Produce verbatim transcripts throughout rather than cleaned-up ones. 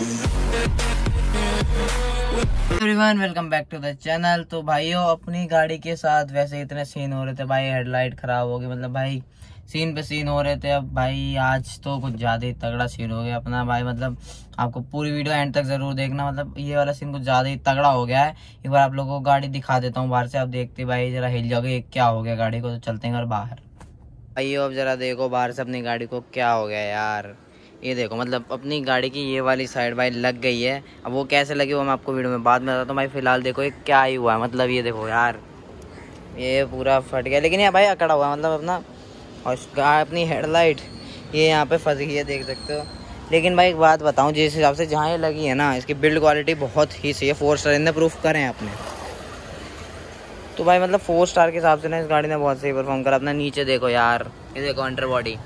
Everyone, welcome back to the channel. तो भाइयों, अपनी गाड़ी के साथ वैसे इतने सीन हो रहे थे भाई, हेडलाइट खराब हो गई, मतलब भाई सीन पे सीन हो रहे थे। अब भाई आज तो कुछ ज़्यादा ही तगड़ा सीन हो गया अपना भाई, मतलब आपको पूरी वीडियो एंड तक ज़रूर देखना। मतलब ये वाला सीन कुछ ज़्यादा ही तगड़ा हो गया है। एक बार आप लोगों को गाड़ी दिखा देता हूँ बाहर से, आप देखते भाई जरा हिल जाओगे क्या हो गया गाड़ी को। तो चलते हैं घर बाहर। भाइयों अब जरा देखो बाहर से अपनी गाड़ी को क्या हो गया यार। ये देखो, मतलब अपनी गाड़ी की ये वाली साइड भाई लग गई है। अब वो कैसे लगी वो मैं आपको वीडियो में बाद में बताता हूँ भाई। फिलहाल देखो ये क्या ही हुआ है, मतलब ये देखो यार, ये पूरा फट गया, लेकिन ये भाई अकड़ा हुआ है, मतलब अपना और अपनी हेडलाइट ये यहाँ पे फंस गई है, देख सकते हो। लेकिन भाई एक बात बताऊँ, जिस हिसाब से जहाँ ये लगी है ना, इसकी बिल्ड क्वालिटी बहुत ही सही है। फोर स्टार इनने प्रूफ करें अपने, तो भाई मतलब फोर स्टार के हिसाब से ना इस गाड़ी ने बहुत सही परफॉर्म करा। अपना नीचे देखो यार, ये देखो अंडर बॉडी,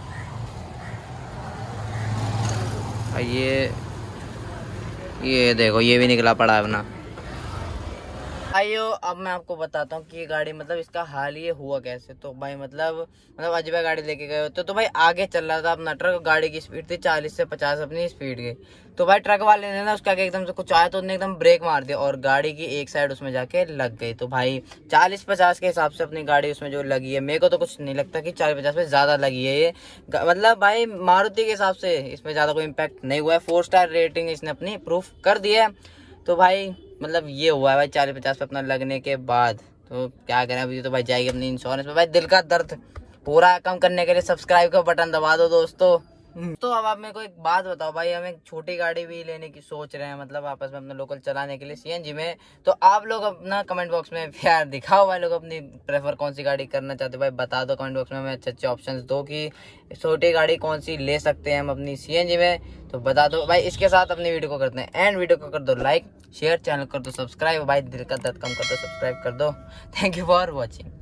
ये ये देखो ये भी निकला पड़ा है अपना। भाइयों अब मैं आपको बताता हूँ कि ये गाड़ी मतलब इसका हाल ये हुआ कैसे। तो भाई मतलब मतलब अजय भाई गाड़ी लेके गए होते तो भाई आगे चल रहा था अपना ट्रक, गाड़ी की स्पीड थी चालीस से पचास अपनी स्पीड गई। तो भाई ट्रक वाले ने ना उसके आगे एकदम से कुछ आया तो उसने एकदम ब्रेक मार दिया और गाड़ी की एक साइड उसमें जाके लग गई। तो भाई चालीस पचास के हिसाब से अपनी गाड़ी उसमें जो लगी है, मेरे को तो कुछ नहीं लगता कि चालीस पचास में ज़्यादा लगी है ये, मतलब भाई मारुति के हिसाब से इसमें ज़्यादा कोई इम्पैक्ट नहीं हुआ है। फोर स्टार रेटिंग इसने अपनी प्रूफ कर दी है। तो भाई मतलब ये हुआ है भाई चालीस पचास पे अपना लगने के बाद। तो क्या करें, अभी तो भाई जाएगी अपनी इंश्योरेंस में। भाई दिल का दर्द पूरा कम करने के लिए सब्सक्राइब का बटन दबा दो दोस्तों। तो अब आप मेरे को एक बात बताओ भाई, हम एक छोटी गाड़ी भी लेने की सोच रहे हैं, मतलब आपस में अपने लोकल चलाने के लिए सीएनजी में। तो आप लोग अपना कमेंट बॉक्स में प्यार दिखाओ भाई, लोग अपनी प्रेफर कौन सी गाड़ी करना चाहते हो भाई बता दो कमेंट बॉक्स में। हमें अच्छे अच्छे ऑप्शंस दो कि छोटी गाड़ी कौन सी ले सकते हैं हम अपनी सीएनजी में, तो बता दो भाई। इसके साथ अपनी वीडियो को करते हैं एंड, वीडियो को कर दो लाइक, शेयर, चैनल कर दो सब्सक्राइब भाई, दिल का दर्द कम कर दो, सब्सक्राइब कर दो। Thank you for watching.